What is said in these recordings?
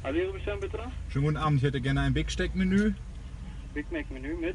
Also Ihre Bestellung bitte? Schönen guten Abend, ich hätte gerne ein Big Steak Menü. Big Mac Menü mit?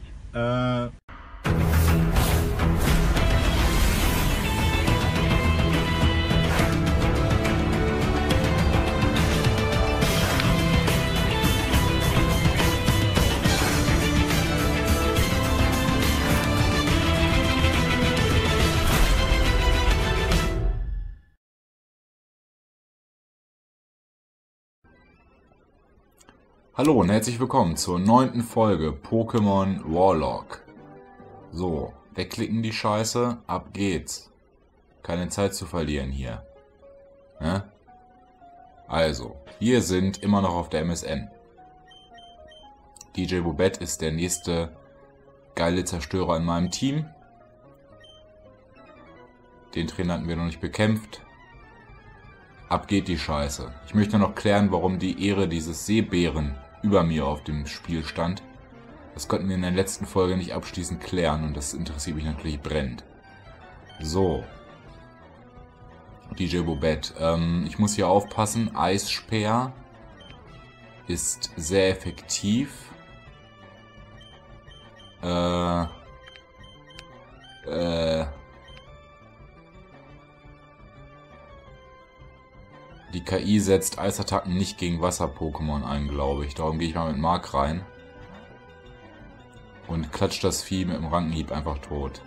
Hallo und herzlich willkommen zur 9. Folge Pokémon Warlock. So, wegklicken die Scheiße, ab geht's. Keine Zeit zu verlieren hier. Ne? Also, wir sind immer noch auf der MSN. DJ Bobette ist der nächste geile Zerstörer in meinem Team. Den Trainer hatten wir noch nicht bekämpft. Ab geht die Scheiße. Ich möchte noch klären, warum die Ehre dieses Seebären über mir auf dem Spiel stand. Das konnten wir in der letzten Folge nicht abschließend klären und das interessiert mich natürlich brennend. So. DJ Bobette. Ich muss hier aufpassen. Eisspeer ist sehr effektiv. Die KI setzt Eisattacken nicht gegen Wasser-Pokémon ein, glaube ich. Darum gehe ich mal mit Mark rein. Und klatscht das Vieh mit dem Rankenhieb einfach tot.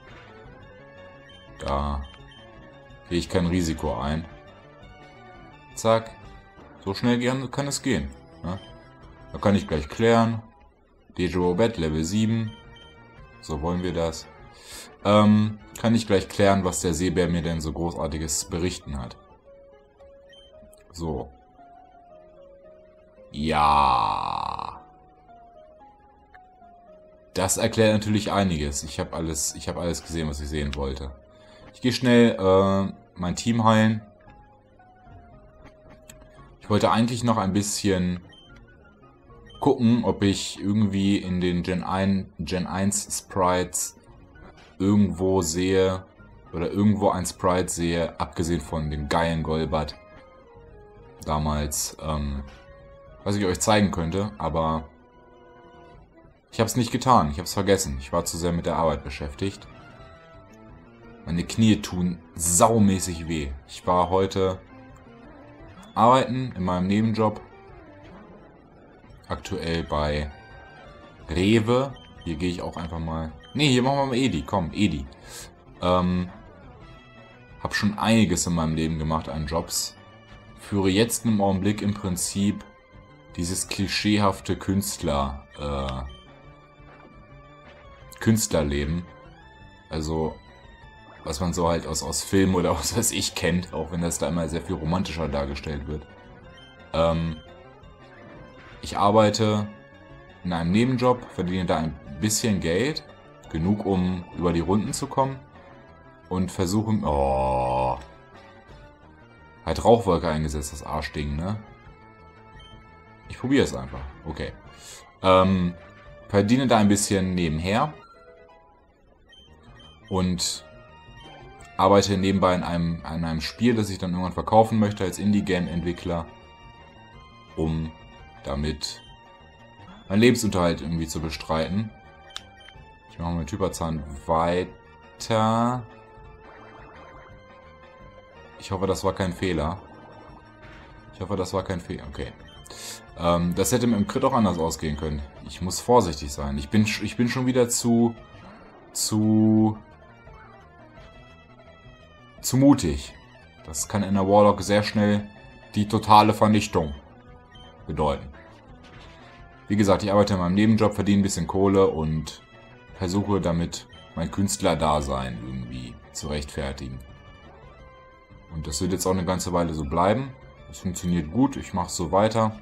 Da gehe ich kein Risiko ein. Zack. So schnell kann es gehen. Ne? Da kann ich gleich klären. DJ Bobette, Level 7. So wollen wir das. Kann ich gleich klären, was der Seebär mir denn so Großartiges berichten hat. So. Ja. Das erklärt natürlich einiges. Ich habe alles gesehen, was ich sehen wollte. Ich gehe schnell mein Team heilen. Ich wollte eigentlich noch ein bisschen gucken, ob ich irgendwie in den Gen 1 Sprites irgendwo sehe oder irgendwo ein Sprite sehe, abgesehen von dem geilen Golbat. Damals, was ich euch zeigen könnte, aber ich habe es nicht getan, ich habe es vergessen. Ich war zu sehr mit der Arbeit beschäftigt. Meine Knie tun saumäßig weh. Ich war heute arbeiten in meinem Nebenjob. Aktuell bei Rewe. Hier gehe ich auch einfach mal... Ne, hier machen wir mal Edi. Komm, Edi. Hab schon einiges in meinem Leben gemacht an Jobs. Führe jetzt im Augenblick im Prinzip dieses klischeehafte Künstlerleben. Also, was man so halt aus Filmen oder was weiß ich kennt, auch wenn das da immer sehr viel romantischer dargestellt wird. Ich arbeite in einem Nebenjob, verdiene da ein bisschen Geld, genug um über die Runden zu kommen und versuche... Oh... Hat Rauchwolke eingesetzt, das Arschding, ne? Ich probiere es einfach. Okay. Verdiene da ein bisschen nebenher. Und arbeite nebenbei an einem Spiel, das ich dann irgendwann verkaufen möchte als Indie-Game-Entwickler. Um damit meinen Lebensunterhalt irgendwie zu bestreiten. Ich mache mit Hyperzahn weiter. Ich hoffe, das war kein Fehler. Okay. Das hätte mit dem Crit auch anders ausgehen können. Ich muss vorsichtig sein. Ich bin schon wieder zu mutig. Das kann in der Warlock sehr schnell die totale Vernichtung bedeuten. Wie gesagt, ich arbeite in meinem Nebenjob, verdiene ein bisschen Kohle und versuche damit mein Künstlerdasein irgendwie zu rechtfertigen. Und das wird jetzt auch eine ganze Weile so bleiben. Es funktioniert gut, ich mache es so weiter.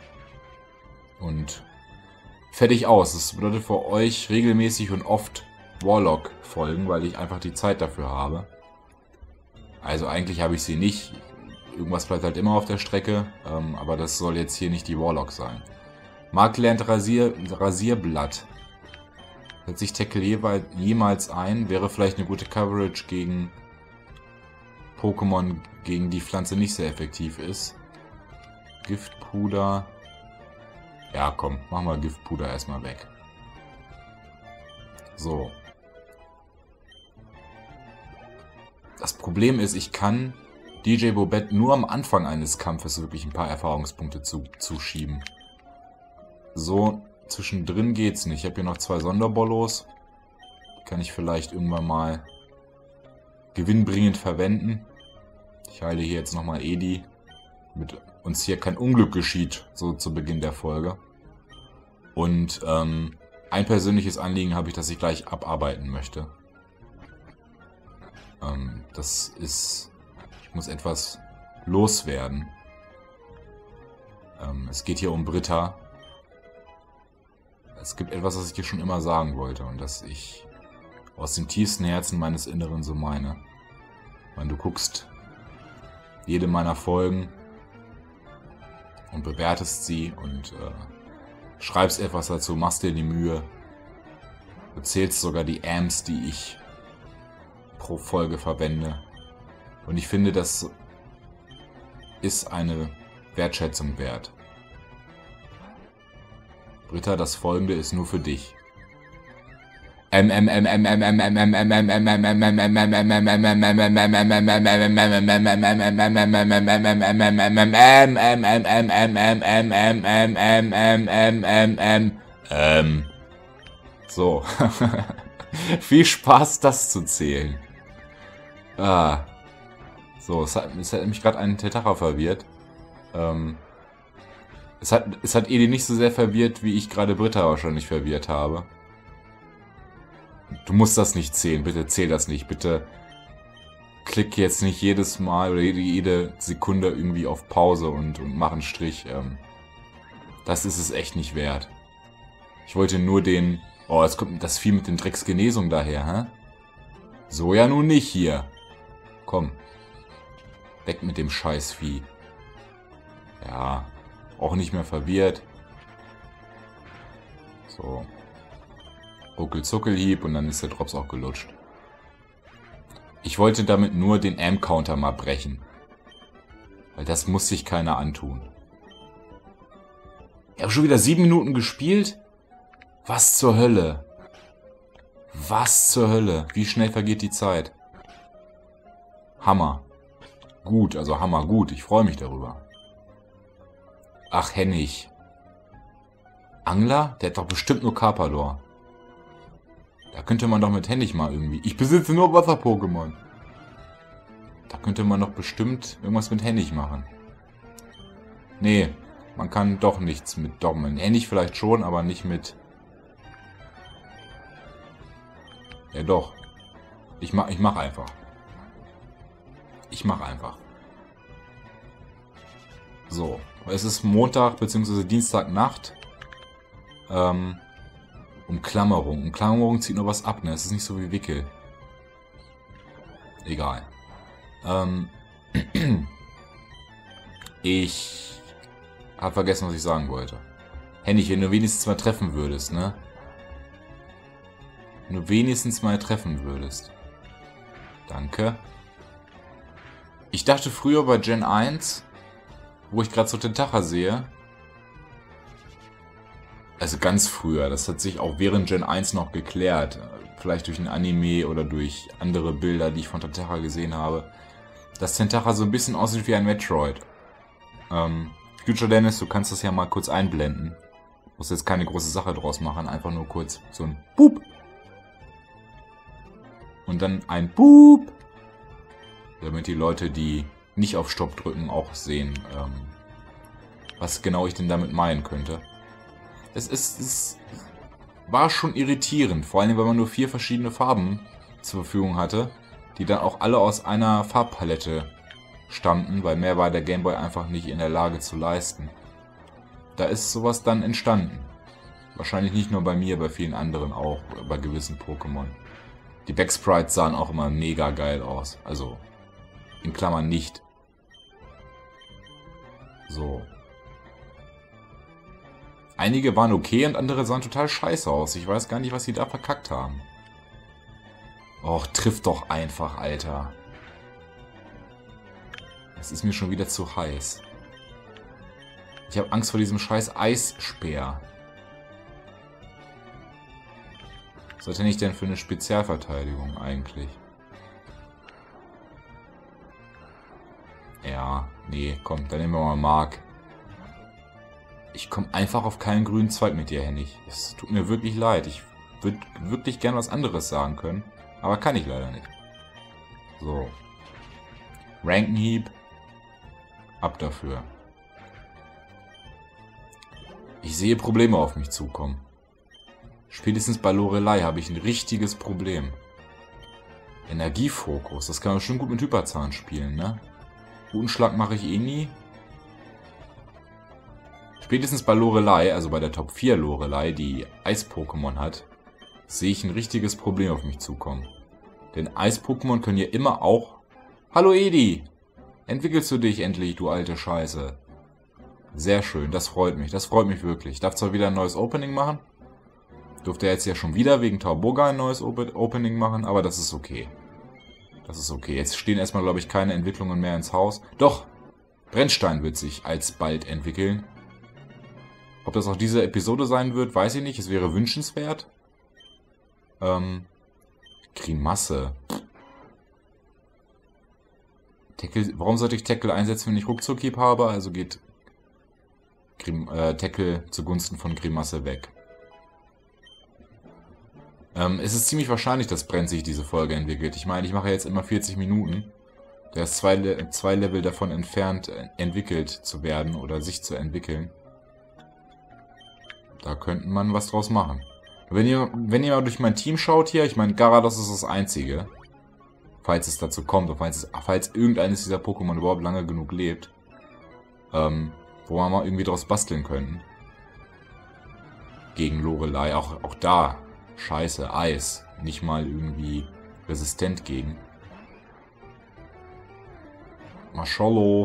Und fertig aus. Das bedeutet für euch regelmäßig und oft Warlock-Folgen, weil ich einfach die Zeit dafür habe. Also eigentlich habe ich sie nicht. Irgendwas bleibt halt immer auf der Strecke. Aber das soll jetzt hier nicht die Warlock sein. Mark lernt Rasierblatt. Setzt sich Tackle jemals ein? Wäre vielleicht eine gute Coverage gegen Pokémon, gegen die Pflanze nicht sehr effektiv ist. Giftpuder. Ja, komm, machen wir Giftpuder erstmal weg. So. Das Problem ist, ich kann DJ Bobette nur am Anfang eines Kampfes wirklich ein paar Erfahrungspunkte zuschieben. So, zwischendrin geht's nicht. Ich habe hier noch 2 Sonderbollos. Die kann ich vielleicht irgendwann mal gewinnbringend verwenden. Ich heile hier jetzt nochmal Edi, damit uns hier kein Unglück geschieht, so zu Beginn der Folge. Und ein persönliches Anliegen habe ich, das ich gleich abarbeiten möchte. Das ist... Ich muss etwas loswerden. Es geht hier um Britta. Es gibt etwas, was ich dir schon immer sagen wollte und das ich aus dem tiefsten Herzen meines Inneren so meine. Wenn du guckst jede meiner Folgen und bewertest sie und schreibst etwas dazu, machst dir die Mühe, du zählst sogar die Amps, die ich pro Folge verwende. Und ich finde, das ist eine Wertschätzung wert. Britta, das Folgende ist nur für dich. So. Viel Spaß, das zu zählen. So, es hat mich gerade einen Tetacha verwirrt. Es hat Edi nicht so sehr verwirrt, wie ich gerade Britta wahrscheinlich verwirrt habe. Du musst das nicht zählen, bitte zähl das nicht. Bitte klick jetzt nicht jedes Mal oder jede Sekunde irgendwie auf Pause und mach einen Strich. Das ist es echt nicht wert. Ich wollte nur den... Oh, jetzt kommt das Vieh mit den Drecksgenesung daher, hä? So ja nun nicht hier. Komm. Weg mit dem Scheißvieh. Ja, auch nicht mehr verwirrt. So. Ruckel-Zuckelhieb und dann ist der Drops auch gelutscht. Ich wollte damit nur den Amp-Counter mal brechen. Weil das muss sich keiner antun. Ich habe schon wieder 7 Minuten gespielt? Was zur Hölle? Was zur Hölle? Wie schnell vergeht die Zeit? Hammer. Gut, also Hammer gut. Ich freue mich darüber. Ach, Hennig. Angler? Der hat doch bestimmt nur Carpador. Da könnte man doch mit Hennig mal irgendwie... Ich besitze nur Wasser-Pokémon. Da könnte man doch bestimmt irgendwas mit Hennig machen. Nee, man kann doch nichts mit Dogmen. Hennig vielleicht schon, aber nicht mit... Ja doch. Ich mach einfach. Ich mach einfach. So. Es ist Montag bzw. Dienstagnacht. Umklammerung. Umklammerung zieht nur was ab, ne? Es ist nicht so wie Wickel. Egal. Ich habe vergessen, was ich sagen wollte. Hennig, wenn du wenigstens mal treffen würdest, ne? Wenn du wenigstens mal treffen würdest. Danke. Ich dachte früher bei Gen 1, wo ich gerade so Tentacha sehe, also ganz früher, das hat sich auch während Gen 1 noch geklärt, vielleicht durch ein Anime oder durch andere Bilder, die ich von Tentacha gesehen habe, dass Tentacha so ein bisschen aussieht wie ein Metroid. Future Dennis, du kannst das ja mal kurz einblenden. Muss jetzt keine große Sache draus machen, einfach nur kurz so ein Boop. Und dann ein Boop. Damit die Leute, die nicht auf Stopp drücken, auch sehen, was genau ich denn damit meinen könnte. Es war schon irritierend, vor allem, weil man nur 4 verschiedene Farben zur Verfügung hatte, die dann auch alle aus einer Farbpalette stammten, weil mehr war der Game Boy einfach nicht in der Lage zu leisten. Da ist sowas dann entstanden. Wahrscheinlich nicht nur bei mir, bei vielen anderen auch, bei gewissen Pokémon. Die Backsprites sahen auch immer mega geil aus, also in Klammern nicht. So. Einige waren okay und andere sahen total scheiße aus. Ich weiß gar nicht, was sie da verkackt haben. Och, trifft doch einfach, Alter. Das ist mir schon wieder zu heiß. Ich habe Angst vor diesem scheiß Eisspeer. Was hat er nicht denn für eine Spezialverteidigung eigentlich? Ja, nee, komm, dann nehmen wir mal Mark. Ich komme einfach auf keinen grünen Zweig mit dir, Hennig. Es tut mir wirklich leid. Ich würde wirklich gern was anderes sagen können. Aber kann ich leider nicht. So. Rankenhieb. Ab dafür. Ich sehe Probleme auf mich zukommen. Spätestens bei Lorelei habe ich ein richtiges Problem. Energiefokus. Das kann man schon gut mit Hyperzahn spielen, ne? Guten Schlag mache ich eh nie. Spätestens bei Lorelei, also bei der Top 4 Lorelei, die Eis-Pokémon hat, sehe ich ein richtiges Problem auf mich zukommen. Denn Eis-Pokémon können ja immer auch... Hallo Edi! Entwickelst du dich endlich, du alte Scheiße? Sehr schön, das freut mich wirklich. Ich darf zwar wieder ein neues Opening machen. Durfte jetzt ja schon wieder wegen Tauboga ein neues Opening machen, aber das ist okay. Das ist okay. Jetzt stehen erstmal, glaube ich, keine Entwicklungen mehr ins Haus. Doch! Brennstein wird sich alsbald entwickeln. Ob das auch diese Episode sein wird, weiß ich nicht. Es wäre wünschenswert. Grimasse. Tackle, warum sollte ich Tackle einsetzen, wenn ich Ruckzuck-Hieb habe? Also geht Tackle zugunsten von Grimasse weg. Es ist ziemlich wahrscheinlich, dass Brent sich diese Folge entwickelt. Ich meine, ich mache jetzt immer 40 Minuten. Der ist zwei Level davon entfernt, entwickelt zu werden oder sich zu entwickeln. Da könnte man was draus machen. Wenn ihr mal durch mein Team schaut hier, ich meine, Garados ist das einzige. Falls es dazu kommt, und falls irgendeines dieser Pokémon überhaupt lange genug lebt. Wo wir mal irgendwie draus basteln könnten. Gegen Lorelei, auch da. Scheiße, Eis. Nicht mal irgendwie resistent gegen. Maschallo.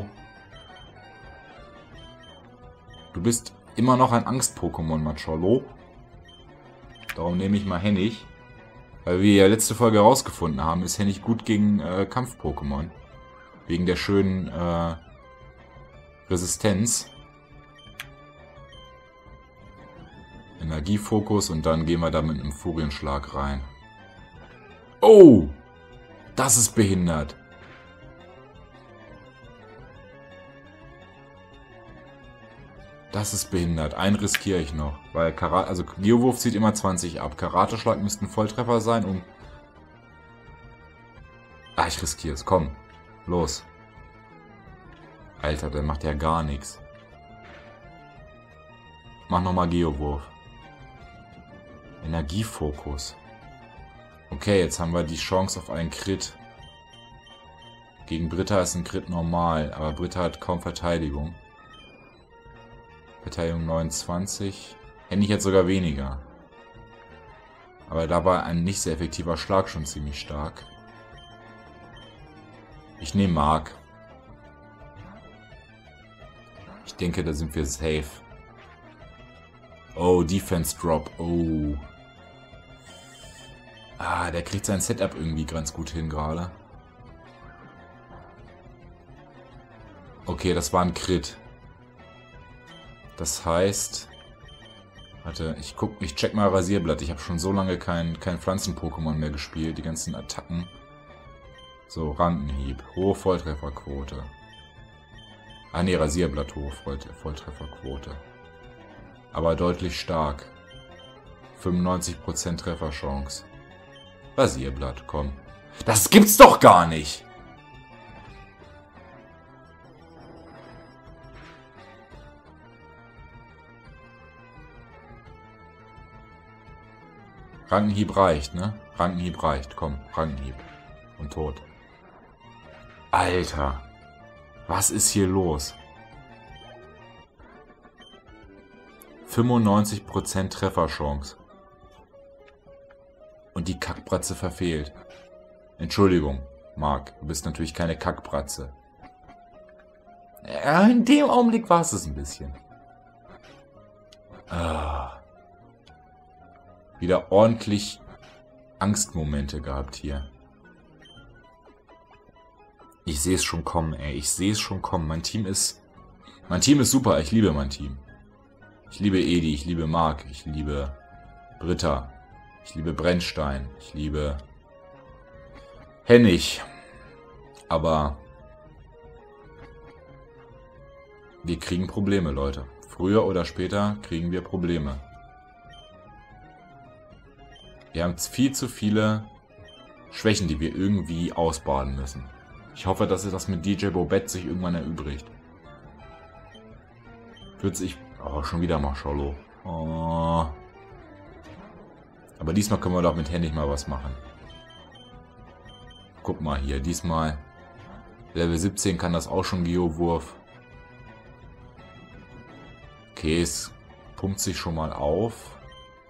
Du bist immer noch ein Angst-Pokémon, Maschallo. Darum nehme ich mal Hennig. Weil wir ja letzte Folge herausgefunden haben, ist Hennig gut gegen Kampf-Pokémon. Wegen der schönen Resistenz. Energiefokus und dann gehen wir da mit einem Furienschlag rein. Oh! Das ist behindert. Das ist behindert. Einen riskiere ich noch. Weil Karate, also Geowurf zieht immer 20 ab. Karateschlag müsste ein Volltreffer sein, um... Ah, ich riskiere es. Komm. Los. Alter, der macht ja gar nichts. Mach nochmal Geowurf. Energiefokus. Okay, jetzt haben wir die Chance auf einen Crit. Gegen Britta ist ein Crit normal, aber Britta hat kaum Verteidigung. Verteidigung 29. Hätte ich jetzt sogar weniger. Aber da war ein nicht sehr effektiver Schlag schon ziemlich stark. Ich nehme Mark. Ich denke, da sind wir safe. Oh, Defense Drop. Oh. Ah, der kriegt sein Setup irgendwie ganz gut hin gerade. Okay, das war ein Crit. Das heißt... Warte, ich check mal Rasierblatt. Ich habe schon so lange kein Pflanzen-Pokémon mehr gespielt. Die ganzen Attacken. So, Rankenhieb. Hohe Volltrefferquote. Ah ne, Rasierblatt hohe Volltrefferquote. Aber deutlich stark. 95% Trefferchance. Rasierblatt, komm. Das gibt's doch gar nicht! Rankenhieb reicht, ne? Rankenhieb reicht, komm, Rankenhieb. Und tot. Alter! Was ist hier los? 95% Trefferchance. Und die Kackbratze verfehlt. Entschuldigung, Marc, du bist natürlich keine Kackbratze. Ja, in dem Augenblick war es ein bisschen. Ah. Wieder ordentlich Angstmomente gehabt hier. Ich sehe es schon kommen, ey. Ich sehe es schon kommen. Mein Team ist Mein Team ist super, ich liebe mein Team. Ich liebe Edi, ich liebe Mark, ich liebe Britta, ich liebe Brennstein, ich liebe Hennig. Aber wir kriegen Probleme, Leute. Früher oder später kriegen wir Probleme. Wir haben viel zu viele Schwächen, die wir irgendwie ausbaden müssen. Ich hoffe, dass das mit DJ Bobette sich irgendwann erübrigt. Wird sich... Oh, schon wieder Marshalo. Oh. Aber diesmal können wir doch mit Hennig mal was machen. Guck mal hier, diesmal Level 17 kann das auch schon Geowurf. Okay, es pumpt sich schon mal auf.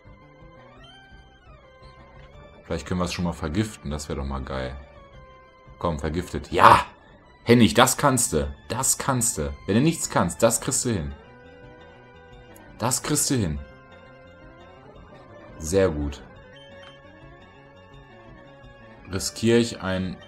Vielleicht können wir es schon mal vergiften, das wäre doch mal geil. Komm, vergiftet. Ja! Hennig, das kannst du. Das kannst du. Wenn du nichts kannst, das kriegst du hin. Das kriegst du hin. Sehr gut. Riskiere ich ein...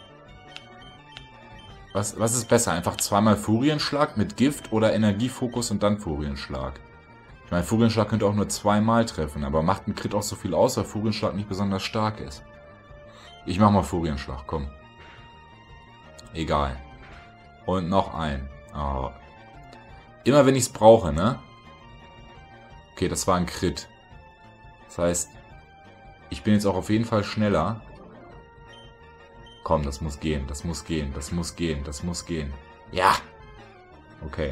Was ist besser? Einfach zweimal Furienschlag mit Gift oder Energiefokus und dann Furienschlag? Ich meine, Furienschlag könnte auch nur zweimal treffen, aber macht ein Crit auch so viel aus, weil Furienschlag nicht besonders stark ist. Ich mach mal Furienschlag, komm. Egal. Und noch ein. Oh. Immer wenn ich es brauche, ne? Okay, das war ein Crit. Das heißt, ich bin jetzt auch auf jeden Fall schneller. Komm, das muss gehen, das muss gehen, das muss gehen, das muss gehen. Ja! Okay.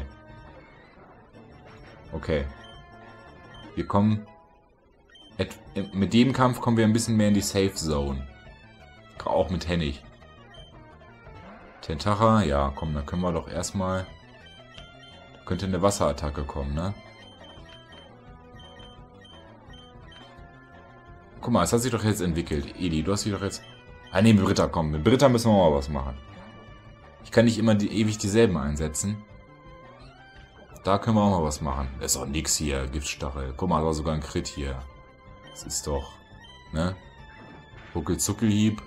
Okay. Wir kommen... Mit dem Kampf kommen wir ein bisschen mehr in die Safe Zone. Auch mit Hennig. Tentacha, ja, komm, dann können wir doch erstmal... Da könnte eine Wasserattacke kommen, ne? Guck mal, es hat sich doch jetzt entwickelt. Edi, du hast dich doch jetzt... Ah ne, mit Britta, komm. Mit Britta müssen wir mal was machen. Ich kann nicht immer ewig dieselben einsetzen. Da können wir auch mal was machen. Das ist doch nix hier, Giftstachel. Guck mal, da war sogar ein Crit hier. Das ist doch... Ne? Huckel-Zuckelhieb.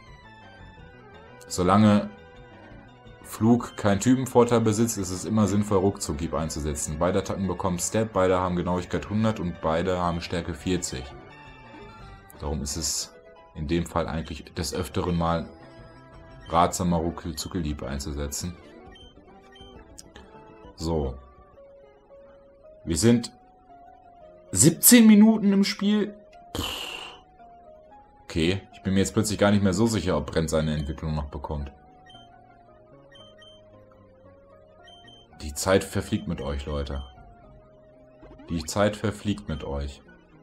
Solange Flug keinen Typenvorteil besitzt, ist es immer sinnvoll, Ruckzuckhieb einzusetzen. Beide Attacken bekommen Step, beide haben Genauigkeit 100 und beide haben Stärke 40. Darum ist es in dem Fall eigentlich des Öfteren mal ratsamer, Ruckel-Zuckelhieb einzusetzen. So. Wir sind 17 Minuten im Spiel. Okay, ich bin mir jetzt plötzlich gar nicht mehr so sicher, ob Brent seine Entwicklung noch bekommt. Die Zeit verfliegt mit euch, Leute. Die Zeit verfliegt mit euch.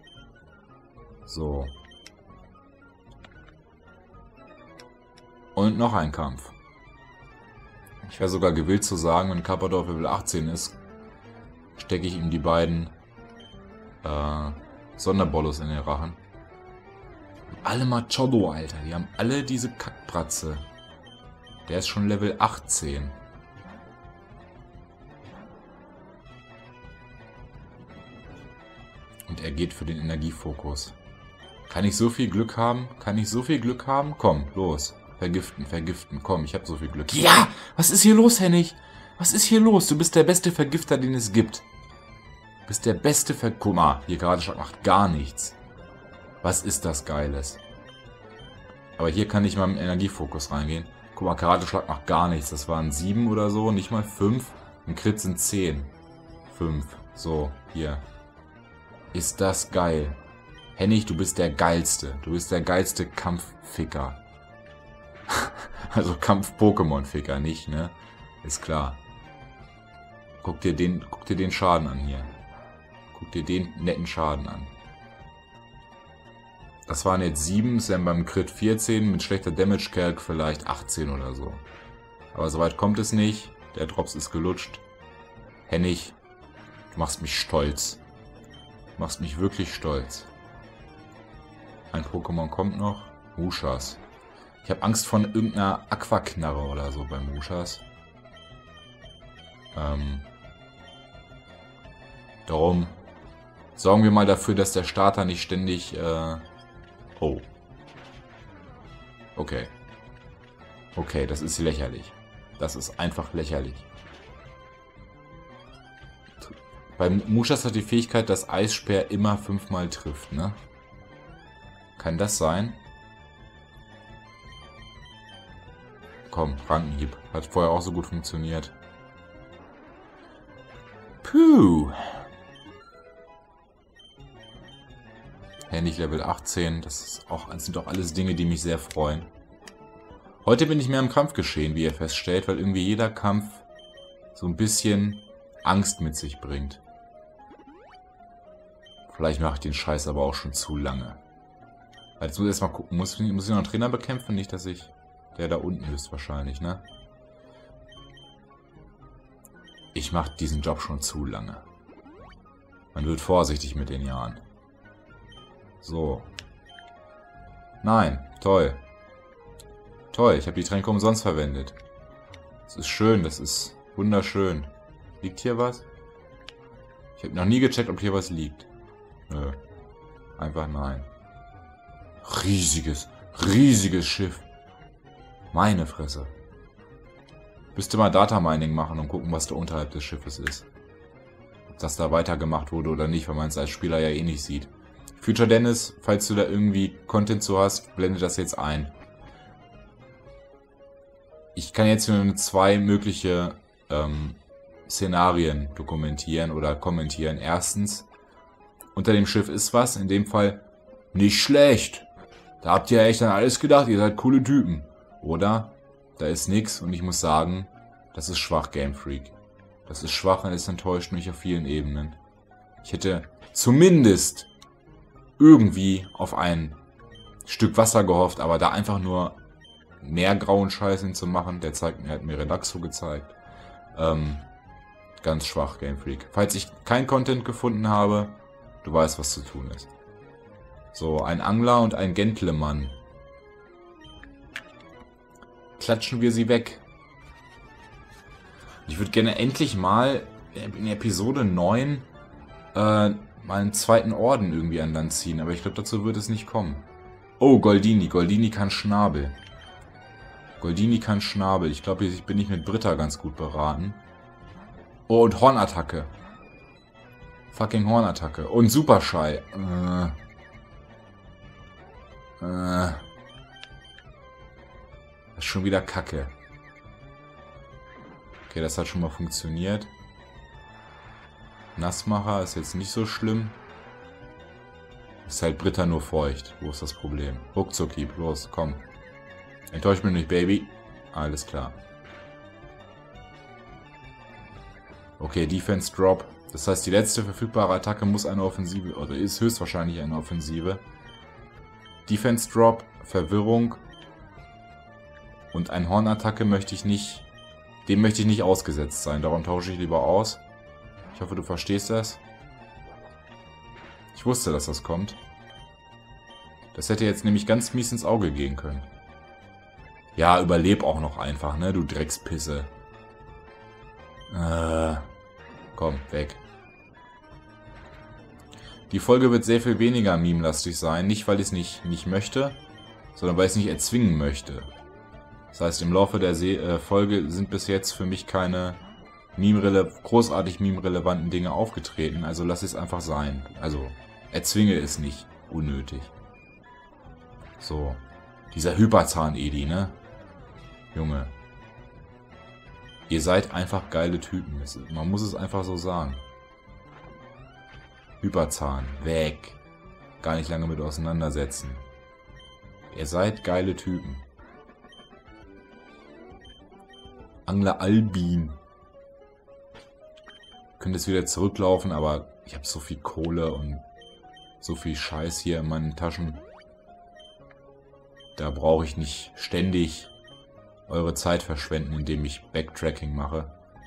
So. Und noch ein Kampf. Ich wäre sogar gewillt zu sagen, wenn Carpador Level 18 ist, stecke ich ihm die beiden Sonderbollos in den Rachen. Alle Machado, Alter. Die haben alle diese Kackbratze. Der ist schon Level 18. Und er geht für den Energiefokus. Kann ich so viel Glück haben? Kann ich so viel Glück haben? Komm, los. Vergiften, vergiften. Komm, ich habe so viel Glück. Ja! Was ist hier los, Hennig? Was ist hier los? Du bist der beste Vergifter, den es gibt. Du bist der beste Guck mal, hier Karateschlag macht gar nichts. Was ist das Geiles? Aber hier kann ich mal im Energiefokus reingehen. Guck mal, Karateschlag macht gar nichts. Das waren 7 oder so, nicht mal 5. Ein Crit sind 10. 5. So, hier. Ist das geil. Hennig, du bist der Geilste. Du bist der geilste Kampfficker. Also Kampf-Pokémon-Ficker, nicht, ne? Ist klar. Guck dir den Schaden an hier. Guck dir den netten Schaden an. Das waren jetzt 7, ist dann beim Crit 14, mit schlechter Damage Calc vielleicht 18 oder so. Aber soweit kommt es nicht. Der Drops ist gelutscht. Hennig, du machst mich stolz. Du machst mich wirklich stolz. Ein Pokémon kommt noch. Mushas. Ich habe Angst vor irgendeiner Aquaknarre oder so bei Mushas. Darum sorgen wir mal dafür, dass der Starter nicht ständig... Oh. Okay. Okay, das ist lächerlich. Das ist einfach lächerlich. Beim Mushas hat die Fähigkeit, dass Eisspeer immer 5-mal trifft, ne? Kann das sein? Komm, Rankenhieb. Hat vorher auch so gut funktioniert. Puh. Handy Level 18. Das sind doch alles Dinge, die mich sehr freuen. Heute bin ich mehr im Kampfgeschehen, wie ihr feststellt, weil irgendwie jeder Kampf so ein bisschen Angst mit sich bringt. Vielleicht mache ich den Scheiß aber auch schon zu lange. Jetzt muss ich erstmal gucken, muss ich noch einen Trainer bekämpfen? Nicht, dass ich... Der da unten ist wahrscheinlich, ne? Ich mache diesen Job schon zu lange. Man wird vorsichtig mit den Jahren. So. Nein, toll. Toll, ich habe die Tränke umsonst verwendet. Das ist schön, das ist wunderschön. Liegt hier was? Ich habe noch nie gecheckt, ob hier was liegt. Nö. Einfach nein. Riesiges, riesiges Schiff. Meine Fresse. Müsste mal Data Mining machen und gucken, was da unterhalb des Schiffes ist. Ob das da weitergemacht wurde oder nicht, weil man es als Spieler ja eh nicht sieht. Future Dennis, falls du da irgendwie Content zu hast, blende das jetzt ein. Ich kann jetzt nur 2 mögliche Szenarien dokumentieren oder kommentieren. Erstens, unter dem Schiff ist was, in dem Fall nicht schlecht. Da habt ihr ja echt an alles gedacht, ihr seid coole Typen. Oder, da ist nix und ich muss sagen, das ist schwach, Game Freak. Das ist schwach und es enttäuscht mich auf vielen Ebenen. Ich hätte zumindest irgendwie auf ein Stück Wasser gehofft, aber da einfach nur mehr grauen Scheiß hinzumachen, der hat mir Relaxo gezeigt. Ganz schwach, Game Freak. Falls ich kein Content gefunden habe, du weißt, was zu tun ist. So, ein Angler und ein Gentleman. Klatschen wir sie weg. Ich würde gerne endlich mal in Episode 9 mal einen zweiten Orden irgendwie an Land ziehen, aber ich glaube, dazu wird es nicht kommen. Oh, Goldini. Goldini kann Schnabel. Goldini kann Schnabel. Ich glaube, ich bin nicht mit Britta ganz gut beraten. Oh, und Hornattacke. Fucking Hornattacke. Und Superschei. Das ist schon wieder Kacke. Okay, das hat schon mal funktioniert. Nassmacher ist jetzt nicht so schlimm. Ist halt Britta nur feucht. Wo ist das Problem? Ruckzuck-Hieb, los, komm. Enttäusch mich nicht, Baby. Alles klar. Okay, Defense Drop. Das heißt, die letzte verfügbare Attacke muss eine Offensive, oder ist höchstwahrscheinlich eine Offensive. Defense Drop, Verwirrung. Und ein Hornattacke möchte ich nicht, dem möchte ich nicht ausgesetzt sein. Darum tausche ich lieber aus. Ich hoffe, du verstehst das. Ich wusste, dass das kommt. Das hätte jetzt nämlich ganz mies ins Auge gehen können. Ja, überleb auch noch einfach, ne, du Dreckspisse. Komm, weg. Die Folge wird sehr viel weniger meme-lastig sein. Nicht, weil ich es nicht möchte, sondern weil ich es nicht erzwingen möchte. Das heißt, im Laufe der Folge sind bis jetzt für mich keine großartig meme-relevanten Dinge aufgetreten. Also lass es einfach sein. Also, erzwinge es nicht. Unnötig. So. Dieser Hyperzahn-Edi, ne? Junge. Ihr seid einfach geile Typen. Man muss es einfach so sagen. Hyperzahn. Weg. Gar nicht lange mit auseinandersetzen. Ihr seid geile Typen. Angler Albin. Könnte jetzt wieder zurücklaufen, aber ich habe so viel Kohle und so viel Scheiß hier in meinen Taschen. Da brauche ich nicht ständig eure Zeit verschwenden, indem ich Backtracking mache.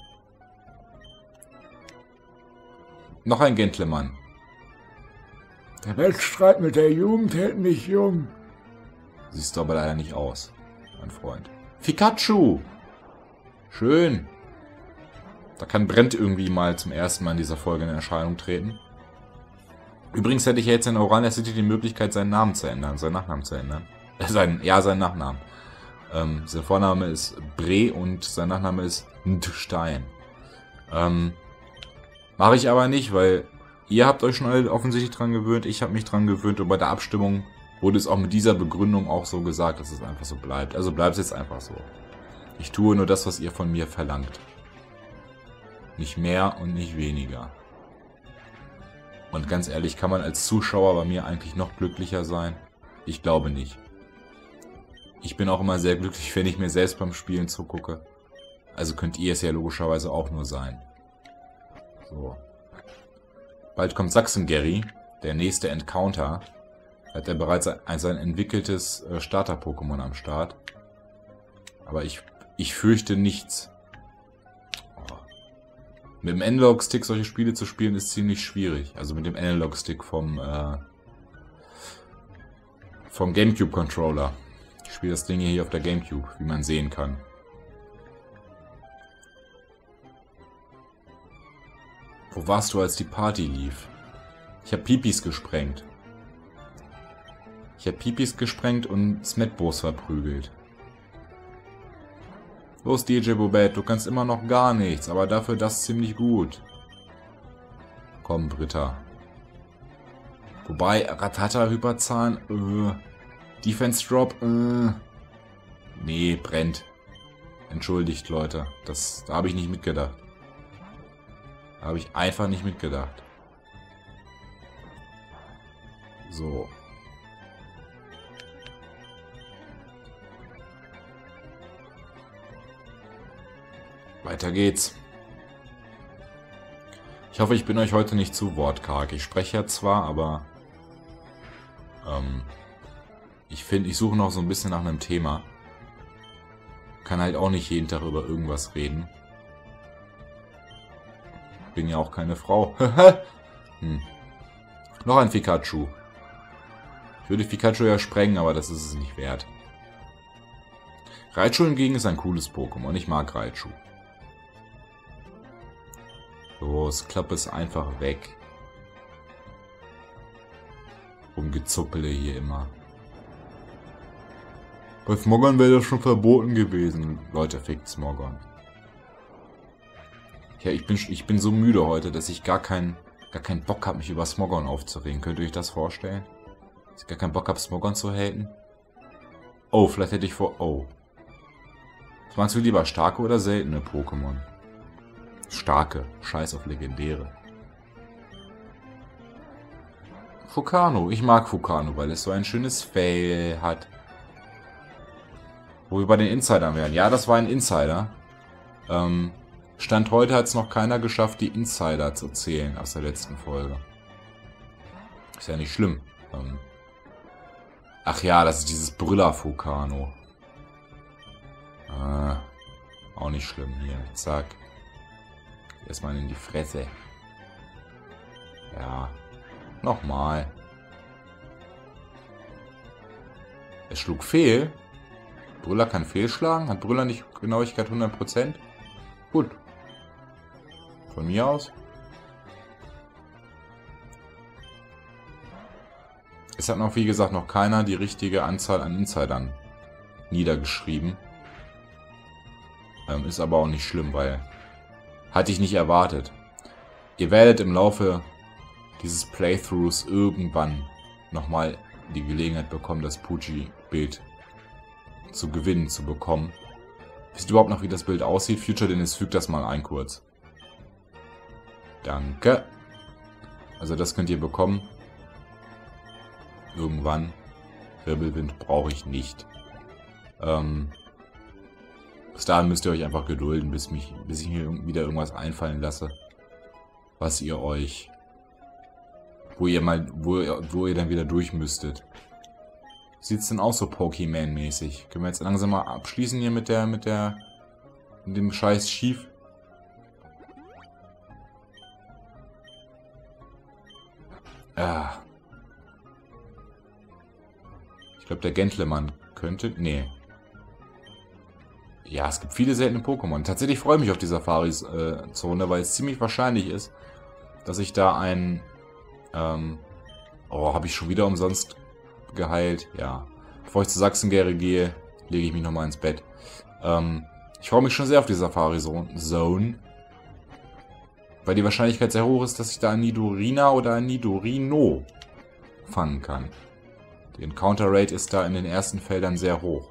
Noch ein Gentleman. Der Wettstreit mit der Jugend hält mich jung. Siehst du aber leider nicht aus, mein Freund. Pikachu! Schön. Da kann Brent irgendwie mal zum ersten Mal in dieser Folge in Erscheinung treten. Übrigens hätte ich jetzt in Orania City die Möglichkeit, seinen Namen zu ändern, seinen Nachnamen zu ändern. Seinen Nachnamen. Sein Vorname ist Bre und sein Nachname ist Ndstein. Mache ich aber nicht, weil ihr habt euch schon alle offensichtlich dran gewöhnt, ich habe mich dran gewöhnt und bei der Abstimmung wurde es auch mit dieser Begründung auch so gesagt, dass es einfach so bleibt. Also bleibt es jetzt einfach so. Ich tue nur das, was ihr von mir verlangt. Nicht mehr und nicht weniger. Und ganz ehrlich, kann man als Zuschauer bei mir eigentlich noch glücklicher sein? Ich glaube nicht. Ich bin auch immer sehr glücklich, wenn ich mir selbst beim Spielen zugucke. Also könnt ihr es ja logischerweise auch nur sein. So. Bald kommt Sachsen-Gary, der nächste Encounter. Hat er bereits sein entwickeltes Starter-Pokémon am Start. Aber ich fürchte nichts. Oh. Mit dem Analog-Stick solche Spiele zu spielen ist ziemlich schwierig. Also mit dem Analog-Stick vom GameCube-Controller. Ich spiele das Ding hier auf der GameCube, wie man sehen kann. Wo warst du, als die Party lief? Ich habe Pipis gesprengt. Ich habe Pipis gesprengt und Smetbos verprügelt. Los, DJ Bobette, du kannst immer noch gar nichts, aber dafür das ziemlich gut. Komm, Britta. Wobei, Ratata, Hyperzahn, Defense Drop, nee, brennt. Entschuldigt, Leute, da habe ich nicht mitgedacht. Da habe ich einfach nicht mitgedacht. So. Weiter geht's. Ich hoffe, ich bin euch heute nicht zu wortkarg. Ich spreche ja zwar, aber ich finde, ich suche noch so ein bisschen nach einem Thema. Kann halt auch nicht jeden Tag über irgendwas reden. Bin ja auch keine Frau. Noch ein Pikachu. Ich würde Pikachu ja sprengen, aber das ist es nicht wert. Raichu hingegen ist ein cooles Pokémon. Ich mag Raichu. Los, klappe es einfach weg. Rumgezuppele hier immer. Bei Smogon wäre das schon verboten gewesen. Leute, fickt Smogon. Ja, ich bin so müde heute, dass ich gar keinen Bock habe, mich über Smogon aufzuregen. Könnt ihr euch das vorstellen? Dass ich gar keinen Bock habe, Smogon zu haten? Oh, vielleicht hätte ich vor... Oh. Was meinst du lieber, starke oder seltene Pokémon? Starke. Scheiß auf legendäre. Fukano. Ich mag Fukano, weil es so ein schönes Fell hat. Wo wir bei den Insidern wären. Ja, das war ein Insider. Stand heute hat es noch keiner geschafft, die Insider zu zählen aus der letzten Folge. Ist ja nicht schlimm. Ach ja, das ist dieses Brüller-Fukano. Auch nicht schlimm. Hier, zack. Erstmal in die Fresse. Ja. Nochmal. Es schlug fehl. Brüller kann fehlschlagen. Hat Brüller nicht Genauigkeit 100%? Gut. Von mir aus. Es hat noch, wie gesagt, noch keiner die richtige Anzahl an Insidern niedergeschrieben. Ist aber auch nicht schlimm, weil hatte ich nicht erwartet. Ihr werdet im Laufe dieses Playthroughs irgendwann nochmal die Gelegenheit bekommen, das Poochie-Bild zu gewinnen, zu bekommen. Wisst ihr überhaupt noch, wie das Bild aussieht? Future Dennis, fügt das mal ein kurz. Danke. Also das könnt ihr bekommen. Irgendwann. Wirbelwind brauche ich nicht. Bis dahin müsst ihr euch einfach gedulden, bis ich mir wieder irgendwas einfallen lasse, was ihr euch, wo ihr dann wieder durch müsstet. Sieht's denn auch so Pokémon-mäßig? Können wir jetzt langsam mal abschließen hier mit dem scheiß Schief? Ah. Ich glaube, der Gentleman könnte... Nee. Ja, es gibt viele seltene Pokémon. Tatsächlich freue ich mich auf die Safari-Zone, weil es ziemlich wahrscheinlich ist, dass ich da ein... oh, habe ich schon wieder umsonst geheilt? Ja. Bevor ich zu Sachsen-Gary gehe, lege ich mich nochmal ins Bett. Ich freue mich schon sehr auf die Safari-Zone. Weil die Wahrscheinlichkeit sehr hoch ist, dass ich da ein Nidorina oder ein Nidorino fangen kann. Die Encounter Rate ist da in den ersten Feldern sehr hoch.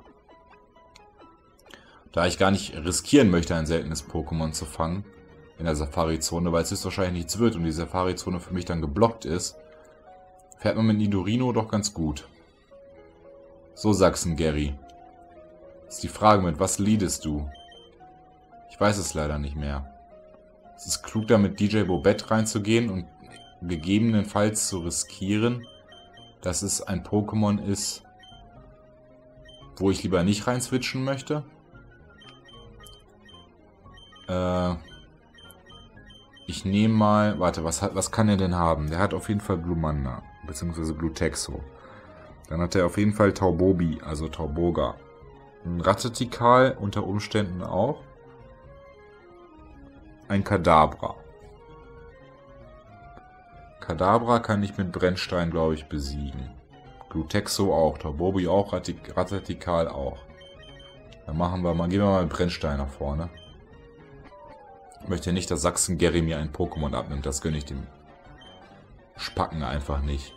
Da ich gar nicht riskieren möchte, ein seltenes Pokémon zu fangen in der Safari-Zone, weil es höchstwahrscheinlich nichts wird und die Safari-Zone für mich dann geblockt ist, fährt man mit Nidorino doch ganz gut. So, Sachsen-Gary. Ist die Frage, mit was leadest du? Ich weiß es leider nicht mehr. Es ist klug, da mit DJ Bobette reinzugehen und gegebenenfalls zu riskieren, dass es ein Pokémon ist, wo ich lieber nicht rein switchen möchte. Ich nehme mal... Warte, was kann er denn haben? Der hat auf jeden Fall Blumanda, beziehungsweise Glutexo. Dann hat er auf jeden Fall Taubobi, also Tauboga. Ein Rattatikal unter Umständen auch. Ein Kadabra. Kadabra kann ich mit Brennstein, glaube ich, besiegen. Glutexo auch, Taubobi auch, Rattatikal auch. Dann gehen wir mal mit Brennstein nach vorne. Ich möchte nicht, dass Sachsen-Gary mir ein Pokémon abnimmt. Das gönne ich dem Spacken einfach nicht.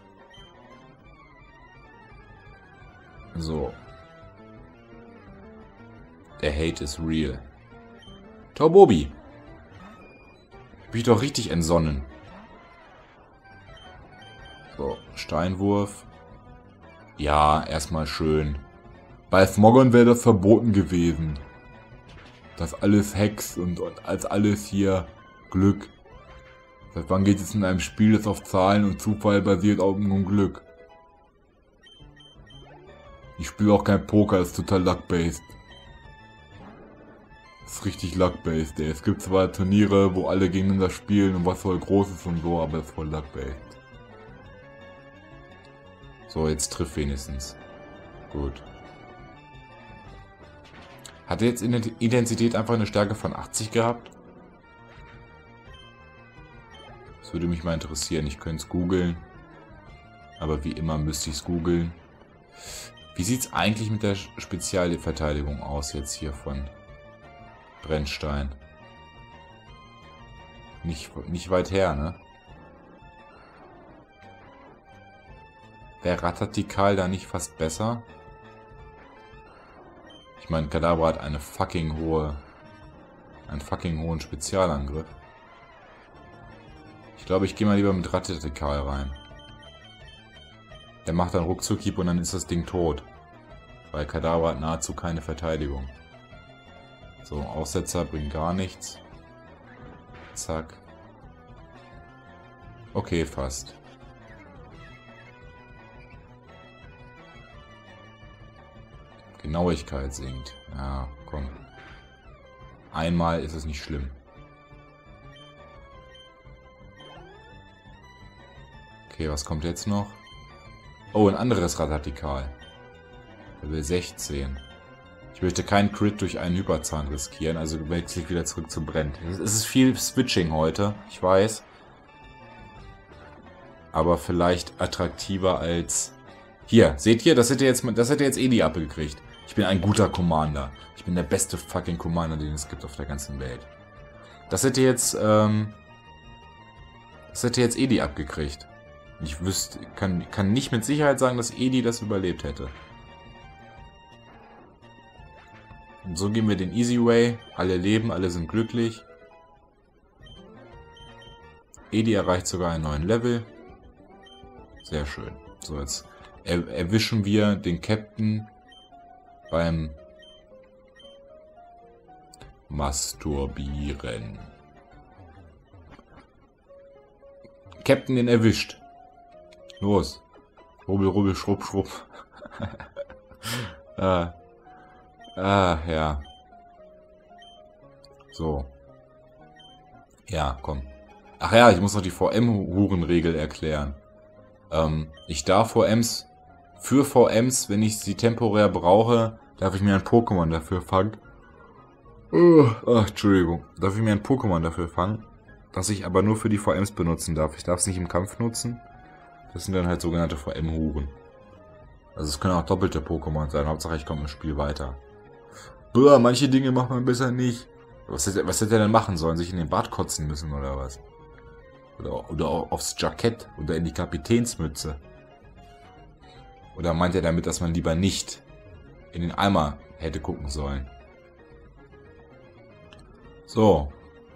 So. Der Hate is real. Taubobi. Bin ich doch richtig entsonnen. So, Steinwurf. Ja, erstmal schön. Bei Smogon wäre das verboten gewesen. Das alles Hex und als alles hier Glück. Seit wann geht es in einem Spiel, das auf Zahlen und Zufall basiert, auf dem Glück? Ich spiele auch kein Poker, das ist total luck-based. Das ist richtig luck-based, ey. Es gibt zwar Turniere, wo alle gegeneinander spielen und was voll groß ist und so, aber es ist voll luck-based. So, jetzt trifft wenigstens. Gut. Hat er jetzt in der Intensität einfach eine Stärke von 80 gehabt? Das würde mich mal interessieren. Ich könnte es googeln. Aber wie immer müsste ich es googeln. Wie sieht es eigentlich mit der Spezialverteidigung aus jetzt hier von Brennstein? Nicht weit her, ne? Wäre Rattatikal da nicht fast besser? Ich meine, Kadabra hat einen fucking hohen Spezialangriff. Ich glaube, ich gehe mal lieber mit Rattatikal rein. Der macht dann Ruckzuck-Hieb und dann ist das Ding tot. Weil Kadabra hat nahezu keine Verteidigung. So, Aussetzer bringt gar nichts. Zack. Okay, fast. Genauigkeit sinkt. Ja, komm. Einmal ist es nicht schlimm. Okay, was kommt jetzt noch? Oh, ein anderes Rattatikal. Level 16. Ich möchte keinen Crit durch einen Hyperzahn riskieren, also wechsle ich wieder zurück zu Brent. Es ist viel Switching heute, ich weiß. Aber vielleicht attraktiver als... Hier, seht ihr? Das hätte jetzt Edi abgekriegt. Ich bin ein guter Commander. Ich bin der beste fucking Commander, den es gibt auf der ganzen Welt. Das hätte jetzt Edi abgekriegt. Ich kann nicht mit Sicherheit sagen, dass Edi das überlebt hätte. Und so gehen wir den Easy Way. Alle leben, alle sind glücklich. Edi erreicht sogar einen neuen Level. Sehr schön. So, jetzt erwischen wir den Captain beim Masturbieren. Captain den erwischt. Los. Rubbel, rubbel, schrupp, schrupp. Ja. So. Ja, komm. Ach ja, ich muss noch die VM-Hurenregel erklären. Ich darf für VMs, wenn ich sie temporär brauche, darf ich mir ein Pokémon dafür fangen. Entschuldigung. Darf ich mir ein Pokémon dafür fangen, das ich aber nur für die VMs benutzen darf. Ich darf es nicht im Kampf nutzen. Das sind dann halt sogenannte VM-Huren. Also es können auch doppelte Pokémon sein. Hauptsache ich komme im Spiel weiter. Manche Dinge macht man besser nicht. Was hätte er denn machen sollen? Sich in den Bart kotzen müssen oder was? Oder aufs Jackett oder in die Kapitänsmütze? Oder meint er damit, dass man lieber nicht in den Eimer hätte gucken sollen? So.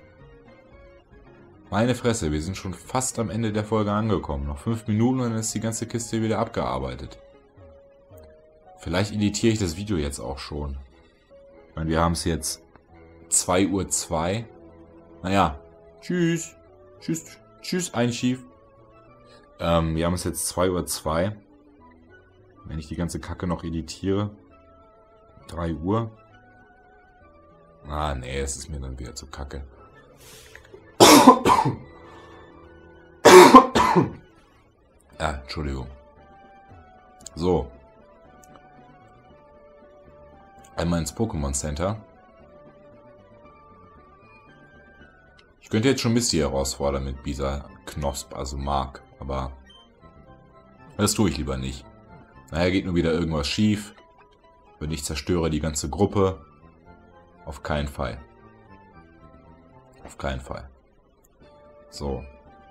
Meine Fresse, wir sind schon fast am Ende der Folge angekommen. Noch 5 Minuten und dann ist die ganze Kiste wieder abgearbeitet. Vielleicht editiere ich das Video jetzt auch schon. Ich meine, wir haben es jetzt 2:02 Uhr. Naja, tschüss. Tschüss, Einschief. Wir haben es jetzt 2:02 Uhr. Wenn ich die ganze Kacke noch editiere. 3 Uhr. Ah, nee, es ist mir dann wieder zu kacke. Entschuldigung. So. Einmal ins Pokémon Center. Ich könnte jetzt schon Misty herausfordern mit dieser Knosp, also Mark, aber das tue ich lieber nicht. Nachher geht nur wieder irgendwas schief. Wenn ich zerstöre die ganze Gruppe. Auf keinen Fall. Auf keinen Fall. So.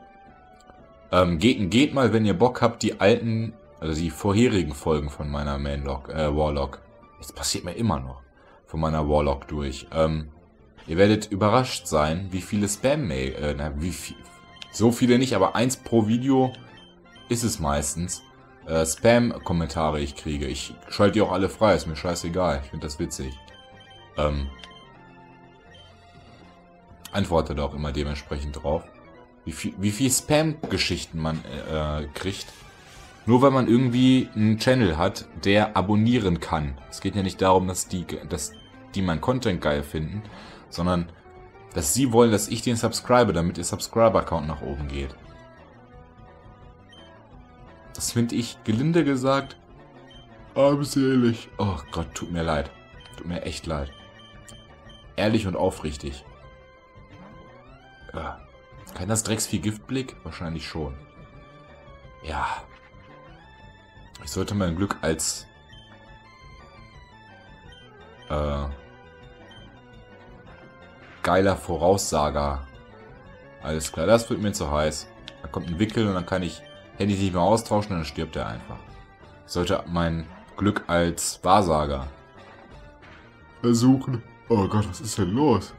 Geht mal, wenn ihr Bock habt, die alten, also die vorherigen Folgen von meiner Warlock. Das passiert mir immer noch. Von meiner Warlock durch. Ihr werdet überrascht sein, wie viele Spam-Mail, so viele nicht, aber 1 pro Video ist es meistens. Spam-Kommentare ich kriege. Ich schalte die auch alle frei, ist mir scheißegal. Ich finde das witzig. Antwortet auch immer dementsprechend drauf. Wie viel Spam-Geschichten man kriegt. Nur weil man irgendwie einen Channel hat, der abonnieren kann. Es geht ja nicht darum, dass die mein Content geil finden, sondern dass sie wollen, dass ich den subscribe, damit ihr Subscriber-Count nach oben geht. Das finde ich, gelinde gesagt, armselig. Oh Gott, tut mir leid. Tut mir echt leid. Ehrlich und aufrichtig. Kann das Drecksvieh Giftblick? Wahrscheinlich schon. Ja. Ich sollte mein Glück als geiler Voraussager. Alles klar, das wird mir zu heiß. Da kommt ein Wickel und dann kann ich Handy nicht mehr austauschen und dann stirbt er einfach. Ich sollte mein Glück als Wahrsager versuchen. Oh Gott, was ist denn los?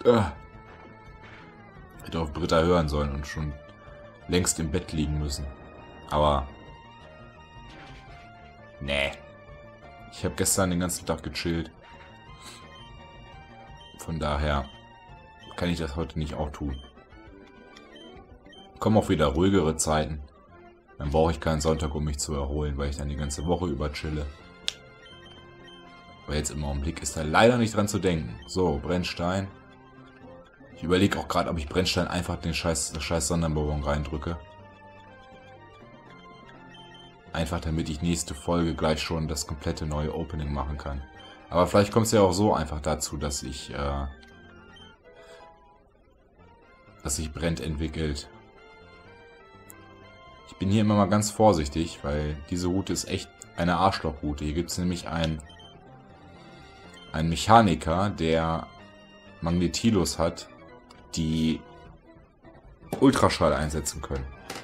Hätte auf Britta hören sollen und schon längst im Bett liegen müssen. Aber nee. Ich habe gestern den ganzen Tag gechillt. Von daher kann ich das heute nicht auch tun. Kommen auch wieder ruhigere Zeiten. Dann brauche ich keinen Sonntag, um mich zu erholen, weil ich dann die ganze Woche über chille. Aber jetzt im Augenblick ist da leider nicht dran zu denken. So, Brennstein. Ich überlege auch gerade, ob ich Brennstein einfach das scheiß Sonderbonbon reindrücke. Einfach damit ich nächste Folge gleich schon das komplette neue Opening machen kann. Aber vielleicht kommt es ja auch so einfach dazu, dass sich Brennt entwickelt. Ich bin hier immer mal ganz vorsichtig, weil diese Route ist echt eine Arschlochroute. Hier gibt es nämlich einen Mechaniker, der Magnetilos hat, die Ultraschall einsetzen können.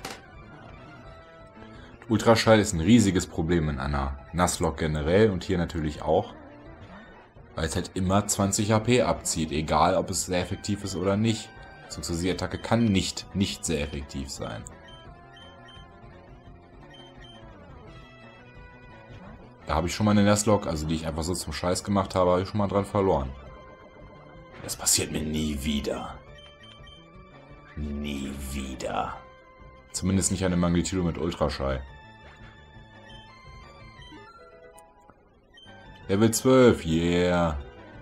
Ultraschall ist ein riesiges Problem in einer Nuzlocke generell und hier natürlich auch, weil es halt immer 20 HP abzieht, egal ob es sehr effektiv ist oder nicht. Beziehungsweise die Attacke kann nicht sehr effektiv sein. Da habe ich schon mal eine Nuzlocke, also die ich einfach so zum Scheiß gemacht habe, habe ich schon mal dran verloren. Das passiert mir nie wieder. Nie wieder. Zumindest nicht eine Magnetilo mit Ultraschall. Level 12, yeah.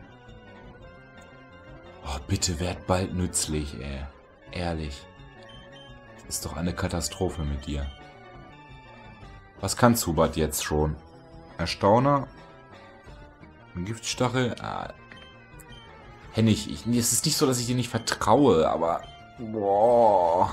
Oh, bitte werd bald nützlich, ey. Ehrlich. Das ist doch eine Katastrophe mit dir. Was kann Zubat jetzt schon? Erstauner? Ein Giftstachel? Hennig, es ist nicht so, dass ich dir nicht vertraue, aber... Boah.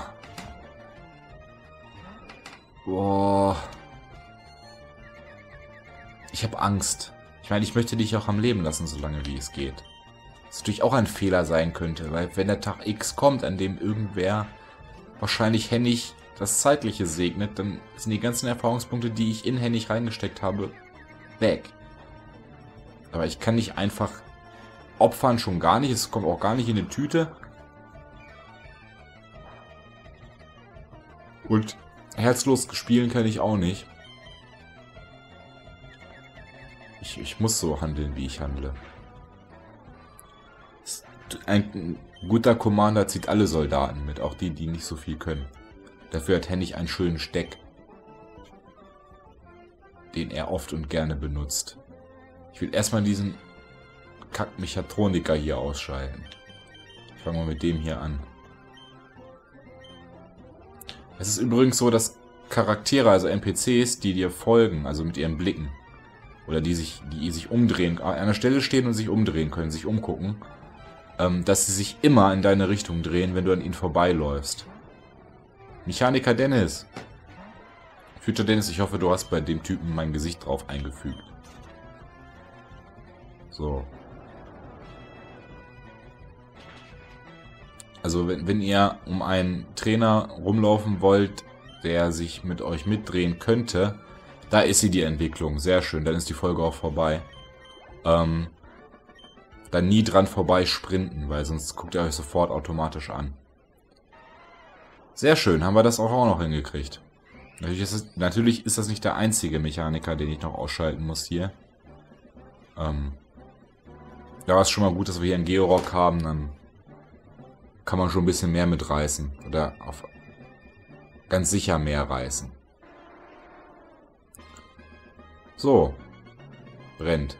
Ich habe Angst. Ich meine, ich möchte dich auch am Leben lassen, solange wie es geht. Was natürlich auch ein Fehler sein könnte, weil wenn der Tag X kommt, an dem irgendwer wahrscheinlich Hennig das Zeitliche segnet, dann sind die ganzen Erfahrungspunkte, die ich in Hennig reingesteckt habe, weg. Aber ich kann nicht einfach opfern, schon gar nicht. Es kommt auch gar nicht in die Tüte. Und herzlos spielen kann ich auch nicht. Ich muss so handeln, wie ich handle. Ein guter Commander zieht alle Soldaten mit, auch die, die nicht so viel können. Dafür hat Hennig einen schönen Steck, den er oft und gerne benutzt. Ich will erstmal diesen Kack-Mechatroniker hier ausschalten. Ich fange mal mit dem hier an. Es ist übrigens so, dass Charaktere, also NPCs, die dir folgen, also mit ihren Blicken, oder die sich umdrehen, an einer Stelle stehen und sich umdrehen können, sich umgucken, dass sie sich immer in deine Richtung drehen, wenn du an ihnen vorbeiläufst. Mechaniker Dennis. Future Dennis, ich hoffe, du hast bei dem Typen mein Gesicht drauf eingefügt. So. Also wenn ihr um einen Trainer rumlaufen wollt, der sich mit euch mitdrehen könnte, da ist sie, die Entwicklung. Sehr schön, dann ist die Folge auch vorbei. Dann nie dran vorbei sprinten, weil sonst guckt ihr euch sofort automatisch an. Sehr schön, haben wir das auch noch hingekriegt. Natürlich ist das nicht der einzige Mechaniker, den ich noch ausschalten muss hier. Da war es schon mal gut, dass wir hier einen Georock haben, dann kann man schon ein bisschen mehr mitreißen. Oder auf ganz sicher mehr reißen. So. Brennt.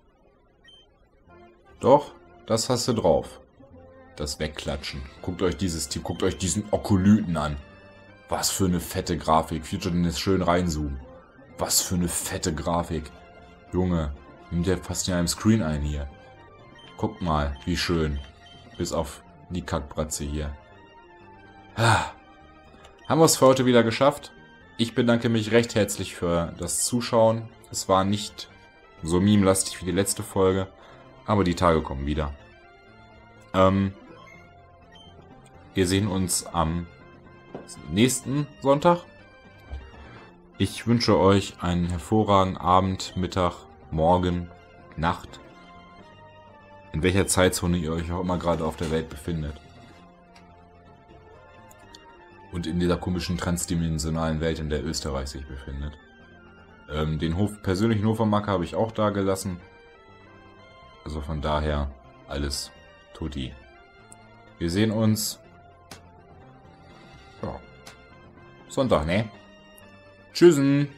Doch, das hast du drauf. Das Wegklatschen. Guckt euch dieses Team, guckt euch diesen Okolyten an. Was für eine fette Grafik. Future Dennis schön reinzoomen. Was für eine fette Grafik. Junge, nimmt der fast in einem Screen ein hier. Guckt mal, wie schön. Bis auf die Kackbratze hier. Haben wir es für heute wieder geschafft. Ich bedanke mich recht herzlich für das Zuschauen. Es war nicht so meme-lastig wie die letzte Folge. Aber die Tage kommen wieder. Wir sehen uns am nächsten Sonntag. Ich wünsche euch einen hervorragenden Abend, Mittag, Morgen, Nacht. In welcher Zeitzone ihr euch auch immer gerade auf der Welt befindet. Und in dieser komischen transdimensionalen Welt, in der Österreich sich befindet. Den persönlichen Hofermarker habe ich auch da gelassen. Also von daher alles tutti. Wir sehen uns ja, Sonntag, ne? Tschüssen!